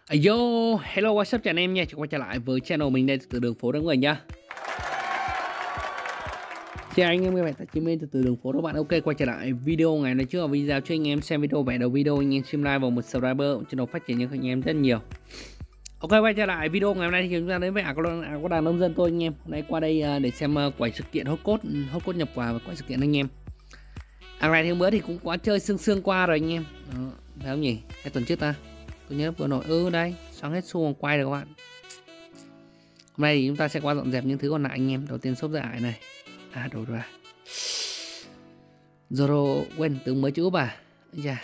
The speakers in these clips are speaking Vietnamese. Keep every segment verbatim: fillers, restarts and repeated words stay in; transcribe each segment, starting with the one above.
Yo, hello, what's up chào anh em nha, quay trở lại với channel mình đây từ đường phố đó người nha. Chào anh em các bạn, tại Chí Minh từ từ đường phố đó bạn. Ok, quay trở lại video ngày hôm trước, video cho anh em xem video về đầu video anh em stream live vào một subscriber channel phát triển cho anh em rất nhiều. Ok, quay trở lại video ngày hôm nay thì chúng ta đến với có đàn nông dân tôi anh em. Hôm nay qua đây để xem quẩy sự kiện hot code, hot code nhập quà và quẩy sự kiện anh em. À này thì bữa thì cũng quá chơi sương sương qua rồi anh em. Đó, phải không nhỉ? Hai tuần trước ta. Tôi nhớ vừa nổi ư đây, xong hết xu quay rồi các bạn. Hôm nay thì chúng ta sẽ qua dọn dẹp những thứ còn lại anh em. Đầu tiên shop giải này. À đồ ra. Zoro quên tướng mới chữ bà. Dạ.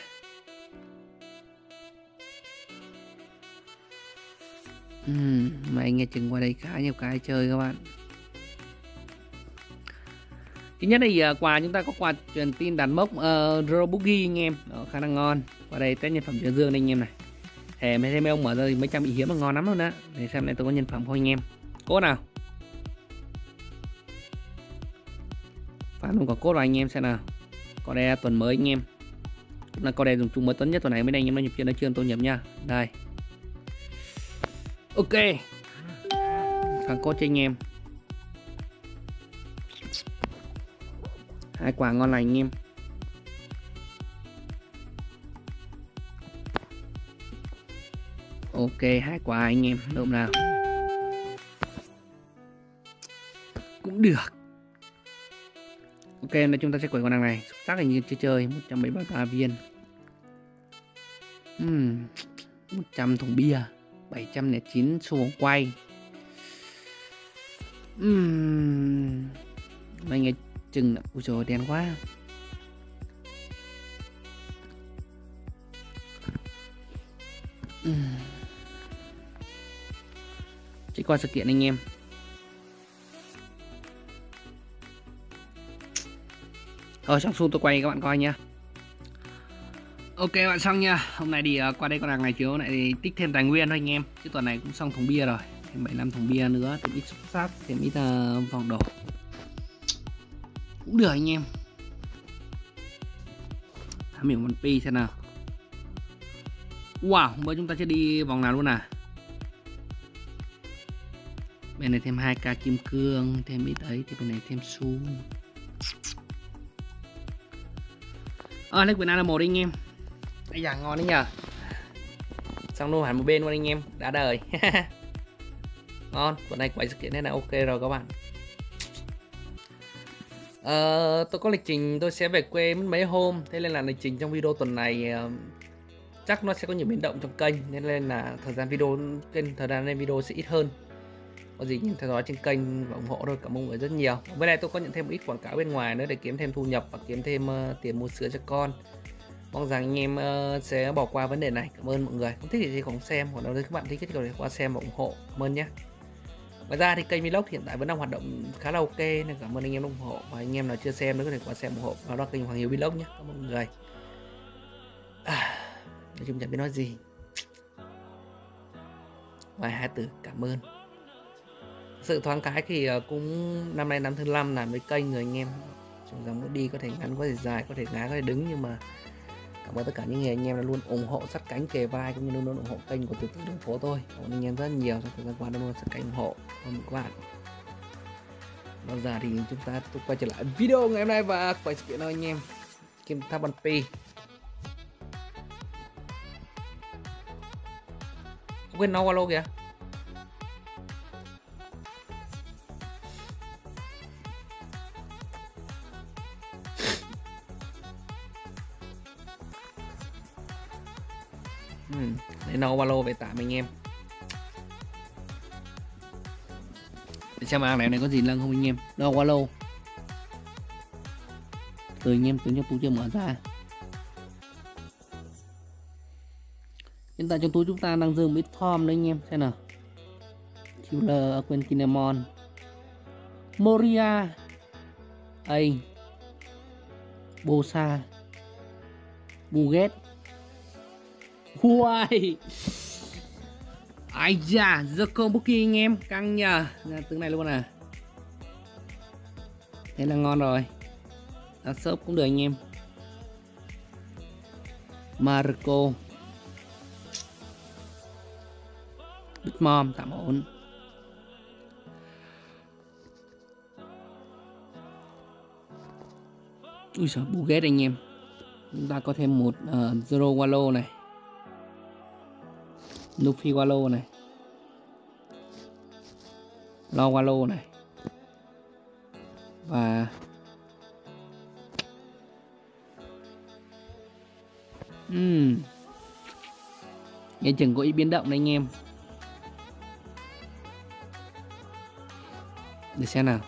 Uhm, mà anh nghe chừng qua đây khá nhiều cái chơi các bạn. Thứ nhất thì uh, quà chúng ta có quà truyền tin đàn mốc uh, Robugi anh em. Đó, khá là ngon. Qua đây test nhân phẩm chứa dương đây anh em này. Thề mấy thêm ông mở ra thì mấy trăm bị hiếm là ngon lắm luôn á. Để xem này tôi có nhân phẩm không anh em. Cốt nào. Phán không có cốt rồi anh em xem nào. Có đây là tuần mới anh em. Là có đây dùng chung mới tuần nhất tuần này, bên đây anh em đã nhập chưa, đã chưa tôi nhập nha. Đây. Ok. Phán cốt cho anh em. Hai quả ngon lành anh em. Ok, hai quả anh em, độm nào. Cũng được. Ok, hôm nay chúng ta sẽ quẩy con hàng này. Xuất sắc hình như chưa chơi, một trăm bảy mươi ba viên. uhm, một trăm thùng bia, bảy trăm lẻ chín xu vòng quay. uhm, Anh nghe chừng, ui trời đen quá. uhm. Chỉ qua sự kiện anh em. Ờ xong xu tôi quay các bạn coi nha. Ok bạn xong nha. Hôm nay thì uh, qua đây con hàng này chiếu lại thì tích thêm tài nguyên thôi anh em. Chứ tuần này cũng xong thùng bia rồi. Thêm bảy mươi lăm thùng bia nữa, thêm ít xúc sắc, thêm ít uh, vòng đổ. Cũng được anh em. Tham hiểu một pi xem nào. Wow, mới chúng ta chưa đi vòng nào luôn à. Bên này thêm hai k kim cương, thêm ít ấy thì bên này thêm xu. Ờ, lấy quyền A là một đi anh em. Bây giờ ngon đấy nhờ. Xong luôn hẳn một bên luôn anh em, đã đời. Ngon, tuần này quay sự kiện này là ok rồi các bạn. Ờ, tôi có lịch trình tôi sẽ về quê mất mấy hôm, thế nên là lịch trình trong video tuần này uh, chắc nó sẽ có nhiều biến động trong kênh, nên lên là thời gian video kênh thời gian lên video sẽ ít hơn. Có gì nhìn theo dõi trên kênh và ủng hộ thôi, cảm ơn mọi người rất nhiều. Bên này tôi có nhận thêm một ít quảng cáo bên ngoài nữa để kiếm thêm thu nhập và kiếm thêm uh, tiền mua sữa cho con. Mong rằng anh em uh, sẽ bỏ qua vấn đề này. Cảm ơn mọi người. Không thích thì không xem, còn nếu các bạn thích thì có thể qua xem và ủng hộ. Cảm ơn nhé. Ngoài ra thì kênh vlog hiện tại vẫn đang hoạt động khá là ok, nên cảm ơn anh em ủng hộ, và anh em nào chưa xem nữa có thể qua xem ủng hộ. Đó là kênh Hoàng Hiếu Vlog nhé. Cảm ơn mọi người. À, nói chung chẳng biết nói gì ngoài hai từ cảm ơn. Sự thoáng cái thì cũng năm nay năm thứ năm làm với kênh rồi anh em. Chúng dòng đi có thể ngắn, có thể dài, có thể ngắn, có thể đứng, nhưng mà cảm ơn tất cả những người anh em đã luôn ủng hộ sát cánh kề vai, cũng như luôn luôn ủng hộ kênh của Từ Từ Đường Phố tôi. Cảm ơn anh em rất nhiều trong thời gian qua đã luôn sát cánh ủng hộ. Cảm ơn các bạn. Bây giờ thì chúng ta tôi quay trở lại video ngày hôm nay và quay sự kiện thôi anh em. Kim Tháp Ban Pi. Quên nó qua lô kìa. Ừ, để nấu ba lô về tạm anh em. Để xem hàng này này có gì lăng không anh em. Nấu ba lô. Từ anh em tính cho túi chưa mở ra. Hiện tại trong túi chúng ta đang dư một ít form đấy anh em, xem nào. Killer, quên Kinemon, Moria, A, Bosa, Buget. Uầy. Ai da, Zoko Bookie anh em, căng nhờ. Ra tướng này luôn à. Thế là ngon rồi. Đã shop cũng được anh em. Marco, Bitmom tạm ổn. Ui giời, Buget anh em. Chúng ta có thêm một uh, Zero Wallow này, Luffy Wallow này, Lo Wallow này, và uhm. nghe chừng có ít biến động đấy anh em. Để xem nào.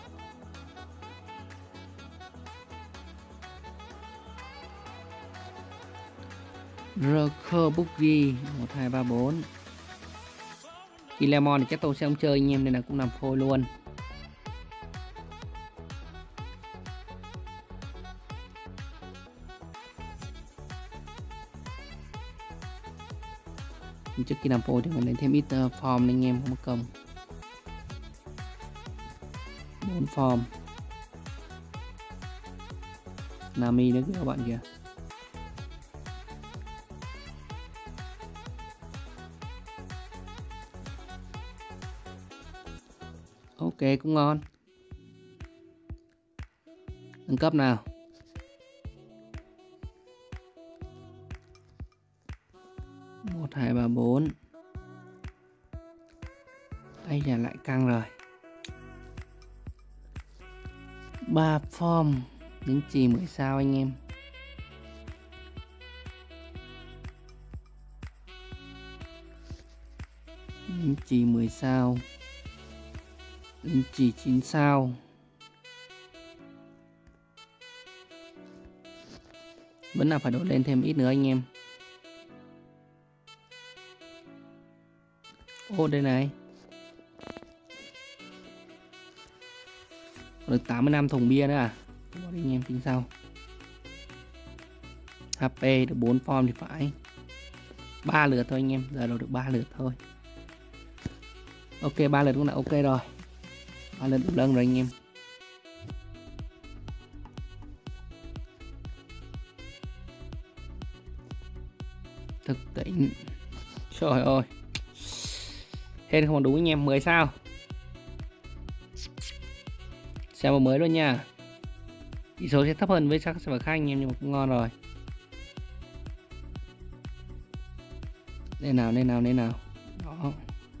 Rocker Boogie một hai ba bốn. Kilemon thì chắc tôi sẽ không chơi anh em, nên là cũng làm phôi luôn. Trước khi làm phôi thì mình lấy thêm ít uh, form anh em, không có công. bốn form. Nami nữa các bạn kìa. Ok, cũng ngon. Nâng cấp nào. Một hai ba bốn. Đây là lại căng rồi. Ba form. Những chỉ mười sao anh em. Những chỉ mười sao. Những chỉ chín sao. Vẫn là phải đổ lên thêm ít nữa anh em. Ô đây này. Được tám mươi lăm thùng bia nữa à. Bỏ đi anh em tính sau. hát pê được bốn form thì phải. ba lượt thôi anh em. Giờ đâu được ba lượt thôi. Ok, ba lượt cũng là ok rồi. ba lượt đủ lân rồi anh em. Thực tỉnh. Trời ơi. Hết không đúng anh em. mười sao. Server mới luôn nha. Tỷ số sẽ thấp hơn với các server khác anh em, nhưng mà cũng ngon rồi. Lên nào, lên nào, lên nào. Đó.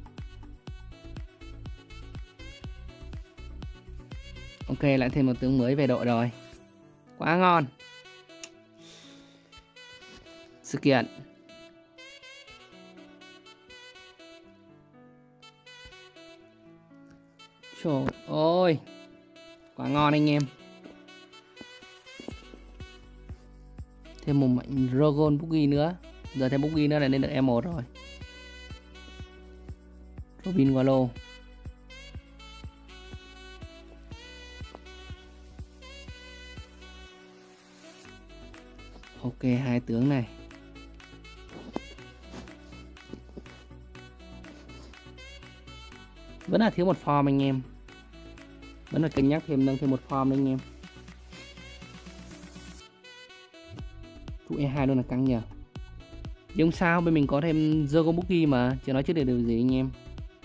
Ok, lại thêm một tướng mới về đội rồi. Quá ngon. Sự kiện. Trời ơi. Quá ngon anh em. Thêm một mạnh Dragon Boogie nữa. Giờ thêm Boogie nữa là lên được E một rồi. Robin Wallow. Ok, hai tướng này. Vẫn là thiếu một form anh em. Vẫn là cân nhắc thêm nâng thêm một form đấy anh em. Tụ E hai luôn là căng nhờ. Nhưng sao bên mình có thêm Zogo Boogie mà. Chưa nói trước được điều gì anh em.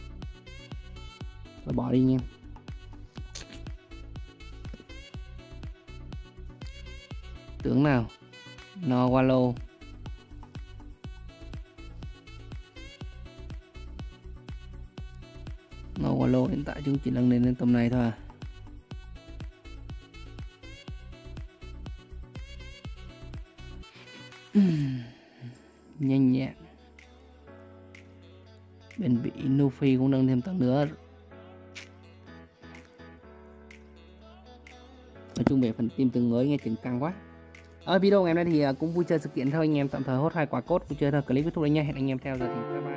Rồi bỏ đi anh em. Tướng nào. No Wallow. No Wallow hiện tại chúng chỉ nâng lên lên tầm này thôi à. Nhanh nhẹn. Bên bị Luffy cũng nâng thêm tầng nữa. Nói chung về phần team tướng mới nghe chừng căng quá. Ở video ngày hôm nay thì cũng vui chơi sự kiện thôi anh em, tạm thời hốt hai quả cốt vui chơi thôi. Clip kết thúc đấy nha. Hẹn anh em theo giờ thì bye bye.